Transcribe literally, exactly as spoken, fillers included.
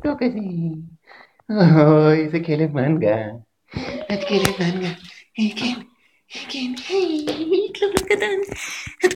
Claro que sí. Ay, se quiere manga. Se quiere manga. ¿Y quién? ¿Y quién? Ay, claro que sí.